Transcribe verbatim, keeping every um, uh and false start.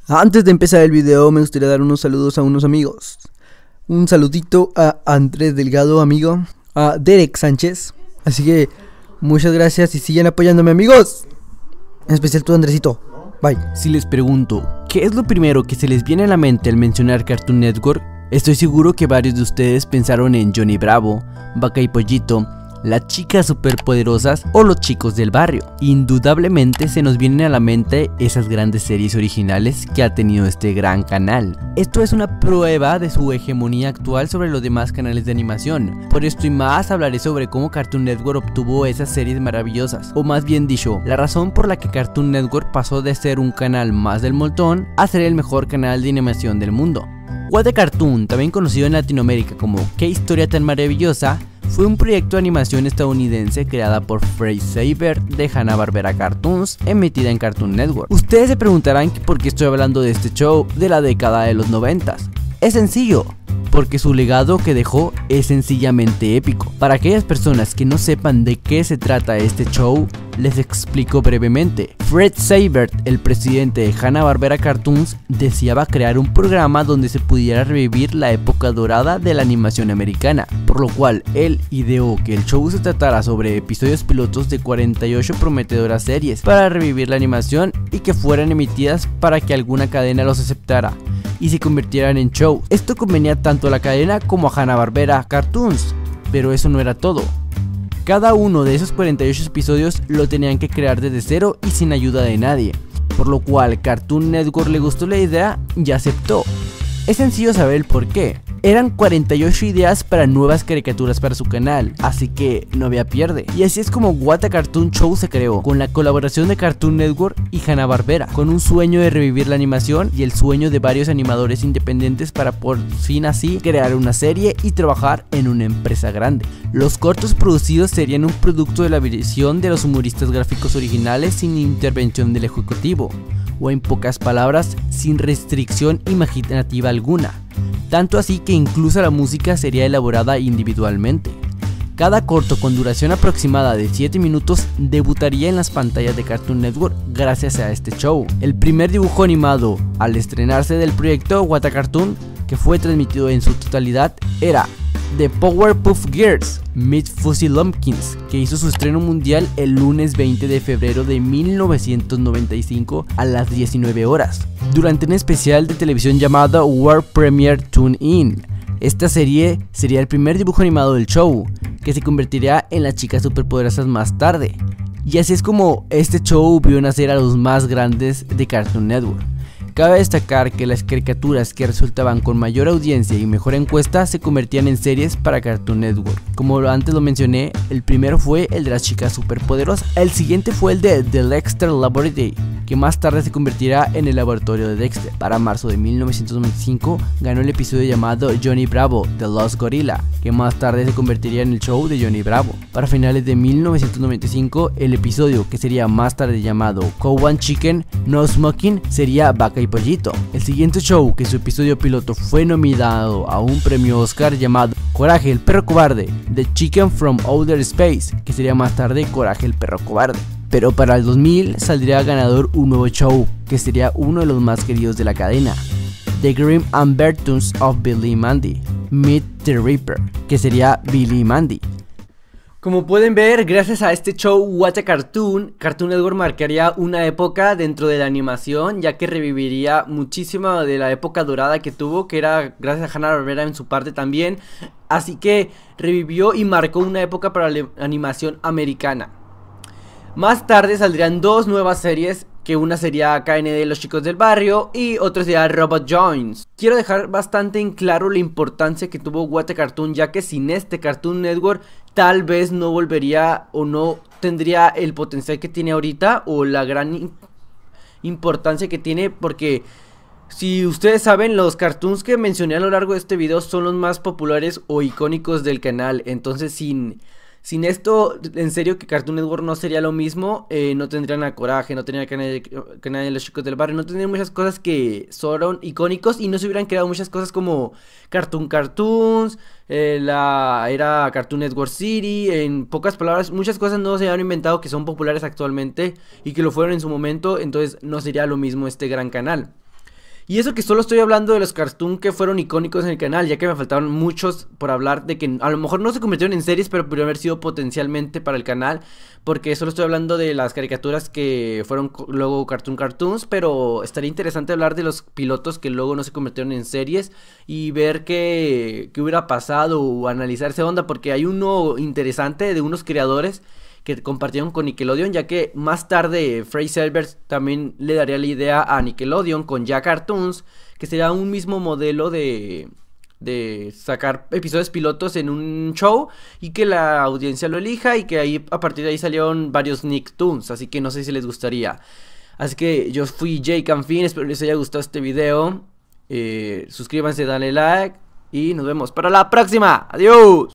Antes de empezar el video me gustaría dar unos saludos a unos amigos. Un saludito a Andrés Delgado, amigo, a Derek Sánchez. Así que muchas gracias y sigan apoyándome, amigos. En especial tú, Andresito. Bye. Si les pregunto, ¿qué es lo primero que se les viene a la mente al mencionar Cartoon Network? Estoy seguro que varios de ustedes pensaron en Johnny Bravo, Vaca y Pollito, las chicas superpoderosas o los chicos del barrio. Indudablemente se nos vienen a la mente esas grandes series originales que ha tenido este gran canal. Esto es una prueba de su hegemonía actual sobre los demás canales de animación. Por esto y más hablaré sobre cómo Cartoon Network obtuvo esas series maravillosas, o más bien dicho, la razón por la que Cartoon Network pasó de ser un canal más del montón a ser el mejor canal de animación del mundo. What the Cartoon, también conocido en Latinoamérica como ¿Qué historia tan maravillosa?, fue un proyecto de animación estadounidense creada por Fred Seibert de Hanna-Barbera Cartoons, emitida en Cartoon Network. Ustedes se preguntarán que por qué estoy hablando de este show de la década de los noventas. Es sencillo, porque su legado que dejó es sencillamente épico. Para aquellas personas que no sepan de qué se trata este show, les explico brevemente. Fred Seibert, el presidente de Hanna-Barbera Cartoons, deseaba crear un programa donde se pudiera revivir la época dorada de la animación americana, por lo cual él ideó que el show se tratara sobre episodios pilotos de cuarenta y ocho prometedoras series para revivir la animación y que fueran emitidas para que alguna cadena los aceptara y se convirtieran en show. Esto convenía tanto a la cadena como a Hanna-Barbera Cartoons, pero eso no era todo. Cada uno de esos cuarenta y ocho episodios lo tenían que crear desde cero y sin ayuda de nadie, por lo cual Cartoon Network le gustó la idea y aceptó. Es sencillo saber el por qué. Eran cuarenta y ocho ideas para nuevas caricaturas para su canal, así que no había pierde. Y así es como What the Cartoon Show se creó, con la colaboración de Cartoon Network y Hanna-Barbera, con un sueño de revivir la animación y el sueño de varios animadores independientes para por fin así crear una serie y trabajar en una empresa grande. Los cortos producidos serían un producto de la visión de los humoristas gráficos originales sin intervención del ejecutivo, o en pocas palabras, sin restricción imaginativa alguna. Tanto así que incluso la música sería elaborada individualmente. Cada corto con duración aproximada de siete minutos debutaría en las pantallas de Cartoon Network gracias a este show. El primer dibujo animado al estrenarse del proyecto What the Cartoon, que fue transmitido en su totalidad, era The Powerpuff Girls Meet Fuzzy Lumpkins, que hizo su estreno mundial el lunes veinte de febrero de mil novecientos noventa y cinco a las diecinueve horas, durante un especial de televisión llamado World Premiere Tune In. Esta serie sería el primer dibujo animado del show, que se convertiría en las chicas superpoderosas más tarde. Y así es como este show vio nacer a los más grandes de Cartoon Network. Cabe destacar que las caricaturas que resultaban con mayor audiencia y mejor encuesta se convertían en series para Cartoon Network. Como antes lo mencioné, el primero fue el de las chicas superpoderosas. El siguiente fue el de The Dexter Laboratory, que más tarde se convertirá en el laboratorio de Dexter. Para marzo de mil novecientos noventa y cinco ganó el episodio llamado Johnny Bravo, The Lost Gorilla, que más tarde se convertiría en el show de Johnny Bravo. Para finales de mil novecientos noventa y cinco, el episodio que sería más tarde llamado Cow and Chicken No Smoking sería Vaca y Pollito. El siguiente show, que su episodio piloto fue nominado a un premio Oscar, llamado Coraje el perro cobarde, The Chicken from Outer Space, que sería más tarde Coraje el perro cobarde. Pero para el dos mil saldría ganador un nuevo show, que sería uno de los más queridos de la cadena, The Grim Adventures of Billy y Mandy Meet the Reaper, que sería Billy y Mandy. Como pueden ver, gracias a este show What the Cartoon, Cartoon Network marcaría una época dentro de la animación, ya que reviviría muchísimo de la época dorada que tuvo, que era gracias a Hanna-Barbera en su parte también. Así que revivió y marcó una época para la animación americana. Más tarde saldrían dos nuevas series, que una sería K N D Los Chicos del Barrio y otra sería Robot Jones. Quiero dejar bastante en claro la importancia que tuvo What the Cartoon, ya que sin este Cartoon Network tal vez no volvería o no tendría el potencial que tiene ahorita o la gran importancia que tiene, porque si ustedes saben, los cartoons que mencioné a lo largo de este video son los más populares o icónicos del canal. Entonces sin... Sin esto, en serio que Cartoon Network no sería lo mismo, eh, no tendrían a Coraje, no tendrían a Canal de, Canal de los Chicos del Barrio, no tendrían muchas cosas que son icónicos y no se hubieran creado muchas cosas como Cartoon Cartoons, eh, la era Cartoon Network City, en pocas palabras, muchas cosas no se han inventado que son populares actualmente y que lo fueron en su momento, entonces no sería lo mismo este gran canal. Y eso que solo estoy hablando de los cartoons que fueron icónicos en el canal, ya que me faltaron muchos por hablar de que a lo mejor no se convirtieron en series, pero pudieron haber sido potencialmente para el canal, porque solo estoy hablando de las caricaturas que fueron luego Cartoon Cartoons, pero estaría interesante hablar de los pilotos que luego no se convirtieron en series y ver qué, qué hubiera pasado o analizar esa onda, porque hay uno interesante de unos creadores que compartieron con Nickelodeon, ya que más tarde Frey Albert también le daría la idea a Nickelodeon con Ya Cartoons, que sería un mismo modelo de, de sacar episodios pilotos en un show y que la audiencia lo elija, y que ahí a partir de ahí salieron varios Nicktoons, así que no sé si les gustaría. Así que yo fui Jay Canfin, espero les haya gustado este video, eh, suscríbanse, dale like y nos vemos para la próxima, adiós.